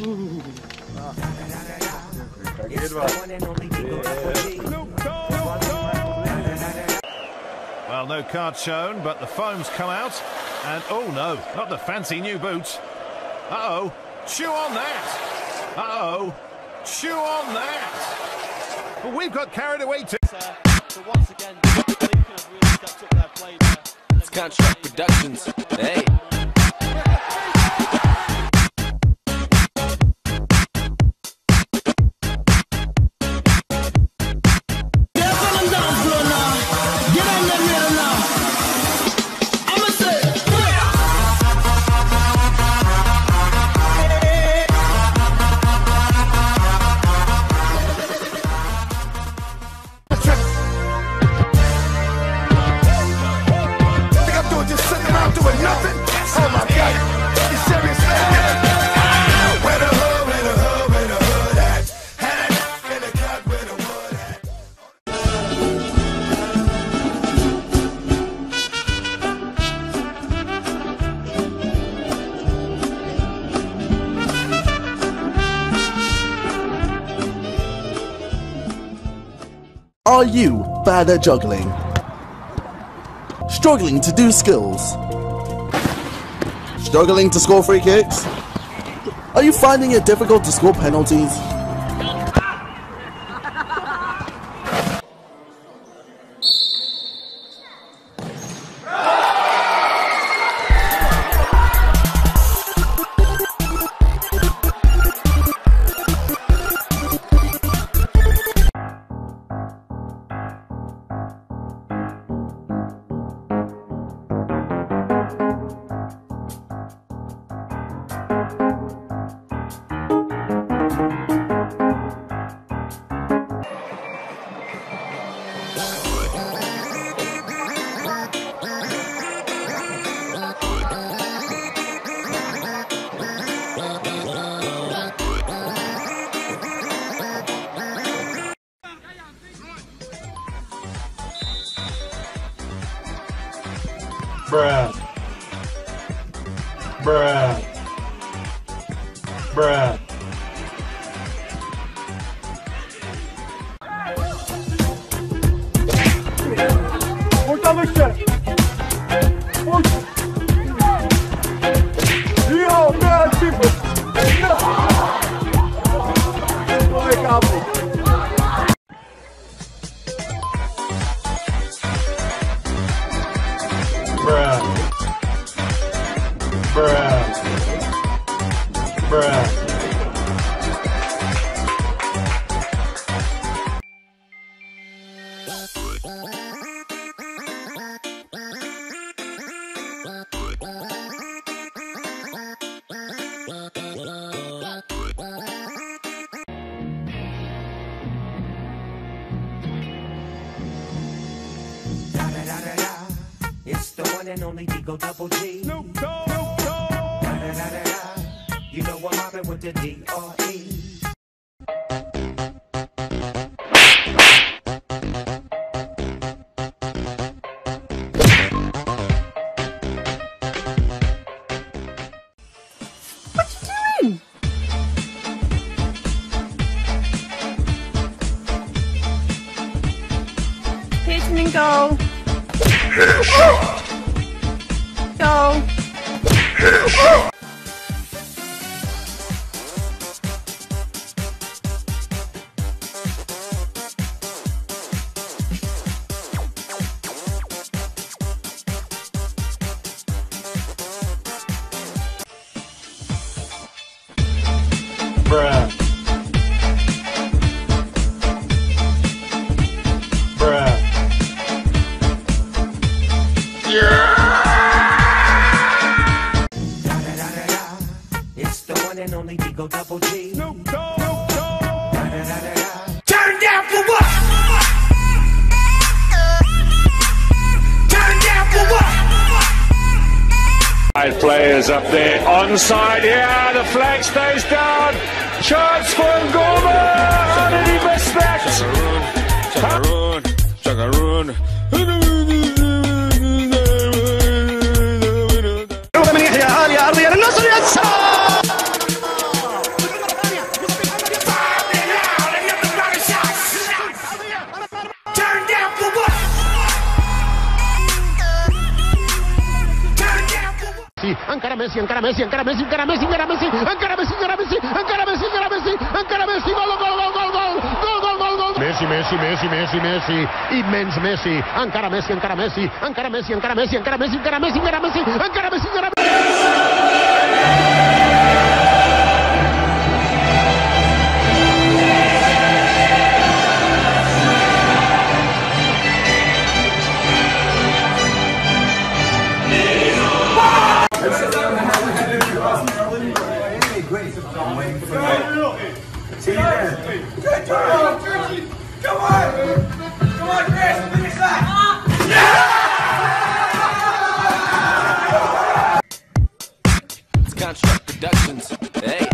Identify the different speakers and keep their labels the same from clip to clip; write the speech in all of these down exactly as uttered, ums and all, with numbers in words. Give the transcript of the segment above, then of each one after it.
Speaker 1: Well, no card shown, but the foam's come out. And, oh no, not the fancy new boots. Uh-oh, chew on that. Uh-oh, chew on that. But we've got carried away too.
Speaker 2: Uh, so once again, Lincoln have really stepped up their play there.
Speaker 3: It's Contract Productions. Hey.
Speaker 4: Are you bad at juggling? Struggling to do skills? Struggling to score free kicks? Are you finding it difficult to score penalties?
Speaker 5: Bruh. Bruh. Bruh. Fortalecer. Rio, meu tipo. Legal. Bruh. Bruh. Bruh.
Speaker 6: It's the one and only Digo Double G. Snoop Dogg. Da, da, da, da, da. You know I'm mobbing with the D R E.
Speaker 7: What you doing? Pearson and goal. Go.
Speaker 5: Bruh. Bruh. Yeah.
Speaker 6: Da, da, da, da, da. It's the one and only Digo Double G. Snoop Dogg. Da, da, da, da, da. Turn down for what? Turn down for what?
Speaker 8: Five players up there, onside, yeah, the flag stays down, chance for Ngoma, how did he miss that? Chagaroon, Chagaroon, Chagaroon.
Speaker 9: Messi, encara Messi, encara Messi, encara Messi, encara Messi, encara Messi, encara Messi, encara Messi, encara Messi, encara Messi, gol, gol, gol, gol, gol, gol, gol, gol, gol. Messi, Messi, Messi, Messi, Messi, immens Messi, encara Messi, encara Messi, encara Messi, encara Messi, encara Messi, encara Messi, encara Messi, encara Messi, encara Messi.
Speaker 3: It's Contract Productions. Hey.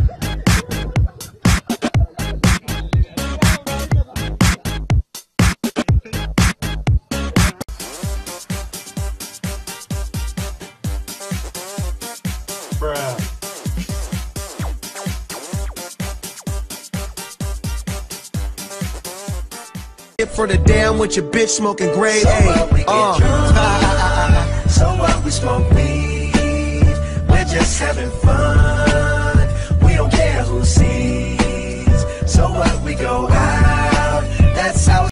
Speaker 5: Bruh.
Speaker 10: For the damn with your bitch smoking grade
Speaker 6: So
Speaker 10: A.
Speaker 6: what, we get
Speaker 10: Uh.
Speaker 6: drunk. So what, we smoke weed. We're just having fun. We don't care who sees. So what, we go out. That's how.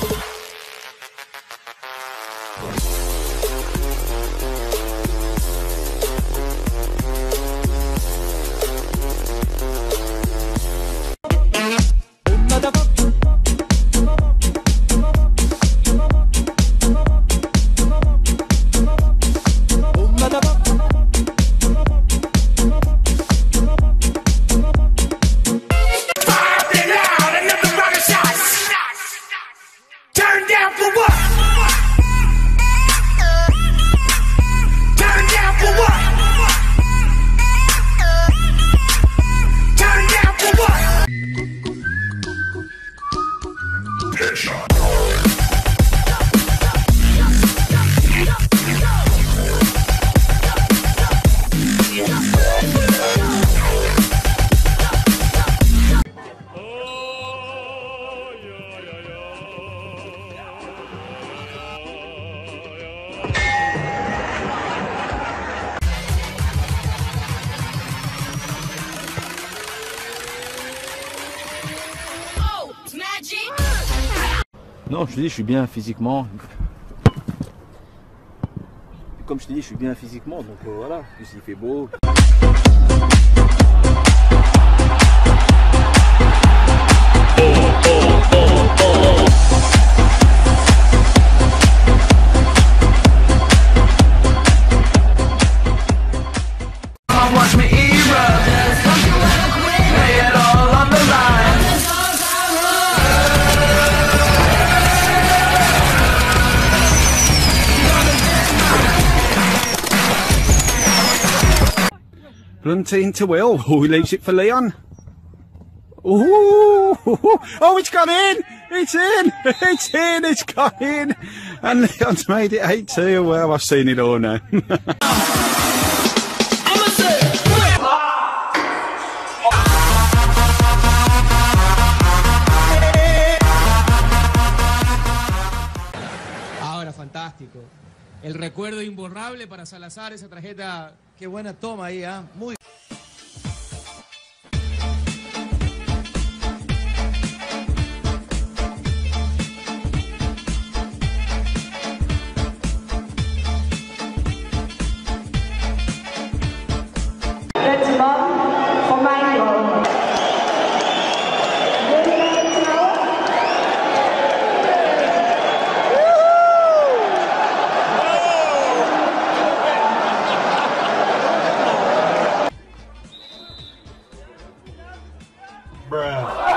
Speaker 6: Turn down for what? Turn down for what? Turn down for what? Headshot.
Speaker 11: Non, je te dis, je suis bien physiquement. Comme je te dis, je suis bien physiquement, donc euh, voilà. Puis il fait beau.
Speaker 6: Watch me erupt. Lay it all on the line.
Speaker 12: Bluntine to Will. Oh, he leaves it for Leon. Oh, oh, it's gone in. It's in. It's in. It's gone in. And Leon's made it eight two. Well, I've seen it all now.
Speaker 13: Ahora, fantástico. El recuerdo imborrable para Salazar, esa tarjeta.
Speaker 14: Qué buena toma ahí, ¿ah? ¿eh? Muy
Speaker 5: Bruh.